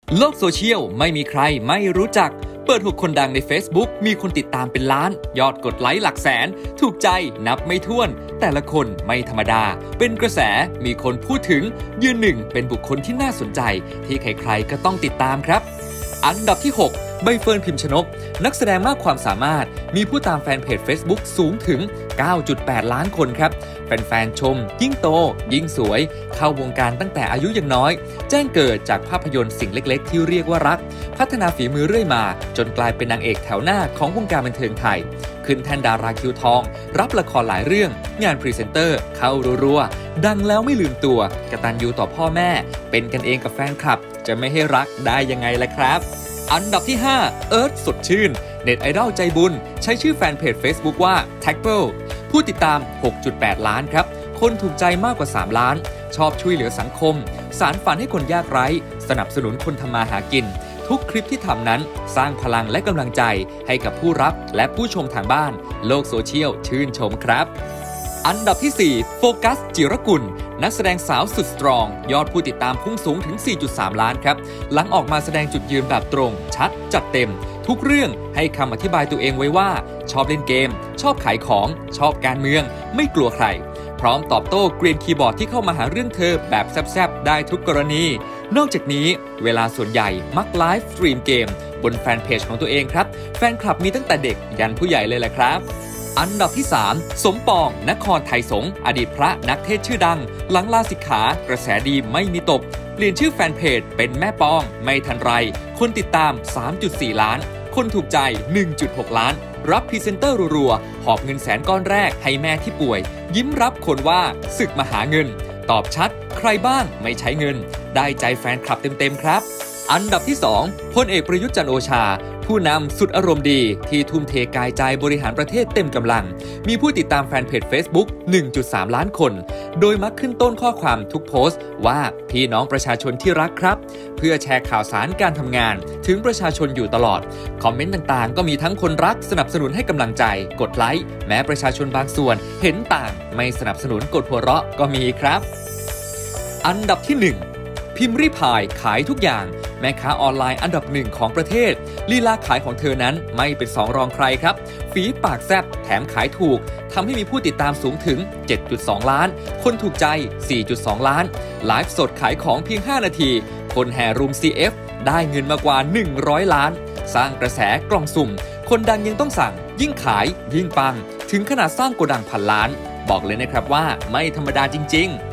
โลกโซเชียลไม่มีใครไม่รู้จักเปิด6คนดังใน Facebook มีคนติดตามเป็นล้านยอดกดไลค์หลักแสนถูกใจนับไม่ถ้วนแต่ละคนไม่ธรรมดาเป็นกระแสมีคนพูดถึงยืนหนึ่งเป็นบุคคลที่น่าสนใจที่ใครๆก็ต้องติดตามครับอันดับที่6ใบเฟิร์น พิมชนกนักแสดงมากความสามารถมีผู้ตามแฟนเพจ Facebook สูงถึง 9.8 ล้านคนครับแฟนๆชมยิ่งโตยิ่งสวยเข้าวงการตั้งแต่อายุยังน้อยแจ้งเกิดจากภาพยนตร์สิ่งเล็กๆที่เรียกว่ารักพัฒนาฝีมือเรื่อยมาจนกลายเป็นนางเอกแถวหน้าของวงการบันเทิงไทยขึ้นแท่นดาราคิวทองรับละครหลายเรื่องงานพรีเซนเตอร์เข้ารัวๆดังแล้วไม่ลืมตัวกตัญญูต่อพ่อแม่เป็นกันเองกับแฟนคลับจะไม่ให้รักได้ยังไงล่ะครับอันดับที่5เอิร์ธสดชื่นเน็ตไอดอลใจบุญใช้ชื่อแฟนเพจ Facebook ว่า Tagple ผู้ติดตาม 6.8 ล้านครับคนถูกใจมากกว่า3ล้านชอบช่วยเหลือสังคมสารฝันให้คนยากไร้สนับสนุนคนทำมาหากินทุกคลิปที่ทำนั้นสร้างพลังและกำลังใจให้กับผู้รับและผู้ชมทางบ้านโลกโซเชียลชื่นชมครับอันดับที่4โฟกัสจิรกุลนักแสดงสาวสุดสตรองยอดผู้ติดตามพุ่งสูงถึง 4.3 ล้านครับหลังออกมาแสดงจุดยืนแบบตรงชัดจัดเต็มทุกเรื่องให้คำอธิบายตัวเองไว้ว่าชอบเล่นเกมชอบขายของชอบการเมืองไม่กลัวใครพร้อมตอบโต้เกรียนคีย์บอร์ดที่เข้ามาหาเรื่องเธอแบบแซ่บๆได้ทุกกรณีนอกจากนี้เวลาส่วนใหญ่มักไลฟ์สตรีมเกมบนแฟนเพจของตัวเองครับแฟนคลับมีตั้งแต่เด็กยันผู้ใหญ่เลยแหละครับอันดับที่3สมปองนครไทยสงฆ์อดีตพระนักเทศชื่อดังหลังลาสิกขากระแสดีไม่มีตกเปลี่ยนชื่อแฟนเพจเป็นแม่ปองไม่ทันไรคนติดตาม 3.4 ล้านคนถูกใจ 1.6 ล้านรับพรีเซนเตอร์รัวๆหอบเงินแสนก้อนแรกให้แม่ที่ป่วยยิ้มรับคนว่าศึกมาหาเงินตอบชัดใครบ้างไม่ใช้เงินได้ใจแฟนคลับเต็มๆครับอันดับที่2พลเอกประยุทธ์จันทร์โอชาผู้นำสุดอารมณ์ดีที่ทุ่มเทกายใจบริหารประเทศเต็มกำลังมีผู้ติดตามแฟนเพจ Facebook 1.3 ล้านคนโดยมักขึ้นต้นข้อความทุกโพสต์ว่าพี่น้องประชาชนที่รักครับเพื่อแชร์ข่าวสารการทำงานถึงประชาชนอยู่ตลอดคอมเมนต์ต่างๆก็มีทั้งคนรักสนับสนุนให้กำลังใจกดไลค์แม้ประชาชนบางส่วนเห็นต่างไม่สนับสนุนกดหัวเราะก็มีครับอันดับที่1พิมพ์ริพายขายทุกอย่างแม่ค้าออนไลน์อันดับ1ของประเทศลีลาขายของเธอนั้นไม่เป็น2รองใครครับฝีปากแซบแถมขายถูกทำให้มีผู้ติดตามสูงถึง 7.2 ล้านคนถูกใจ 4.2 ล้านไลฟ์สดขายของเพียง5นาทีคนแห่รุม CF ได้เงินมากว่า100ล้านสร้างกระแสกล่องสุ่มคนดังยังต้องสั่งยิ่งขายยิ่งปังถึงขนาดสร้างโกดังพันล้านบอกเลยนะครับว่าไม่ธรรมดาจริงๆ